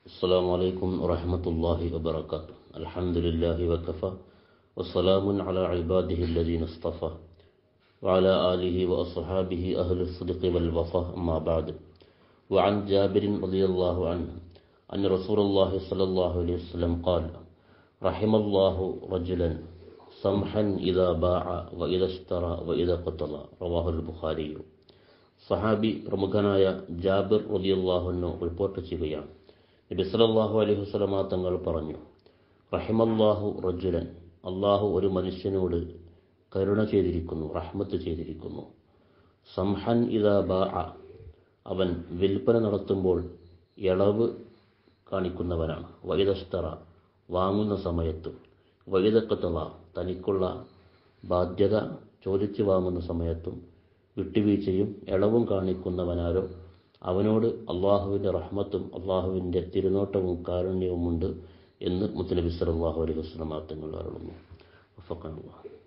السلام عليكم ورحمة الله وبركاته. الحمد لله وكفى وسلام على عباده الذين اصطفى وعلى آله وأصحابه أهل الصدق والوفاء. أما بعد. وعن جابر رضي الله عنه أن رسول الله صلى الله عليه وسلم قال: رحم الله رجلا سمحا إذا باع وإذا اشترى وإذا قتل. رواه البخاري. സഹാബി പ്രമുഖനായ ജാബിർ റളിയല്ലാഹു അൻഹു റിപ്പോർട്ട് ചെയ്യുകയാണ്, നബി സല്ലല്ലാഹു അലൈഹി വസല്ലമ തങ്ങൾ പറഞ്ഞു: റഹിമല്ലാഹു റജുലൻ, അള്ളാഹു ഒരു മനുഷ്യനോട് കരുണ ചെയ്തിരിക്കുന്നു, റഹ്മത്ത് ചെയ്തിരിക്കുന്നു. സംഹൻ ഇദാ ബാഅ, അവൻ വിൽപ്പന നടത്തുമ്പോൾ ഇളവ് കാണിക്കുന്നവനാണ്. വഇദസ്തറ, വാങ്ങുന്ന സമയത്തും. വഇദഖതല, തനിക്കുള്ള ബാധ്യത ചോദിച്ചു വാങ്ങുന്ന സമയത്തും വിട്ടുവീഴ്ചയും ഇളവും കാണിക്കുന്നവനാരോ അവനോട് അള്ളാഹുവിൻ്റെ റഹ്മത്തും അള്ളാഹുവിൻ്റെ തിരുനോട്ടവും കാരുണ്യവുമുണ്ട് എന്ന് മുത്തുനബി സല്ലല്ലാഹു അലൈഹി വസല്ലം തങ്ങൾ അരുളുന്നു.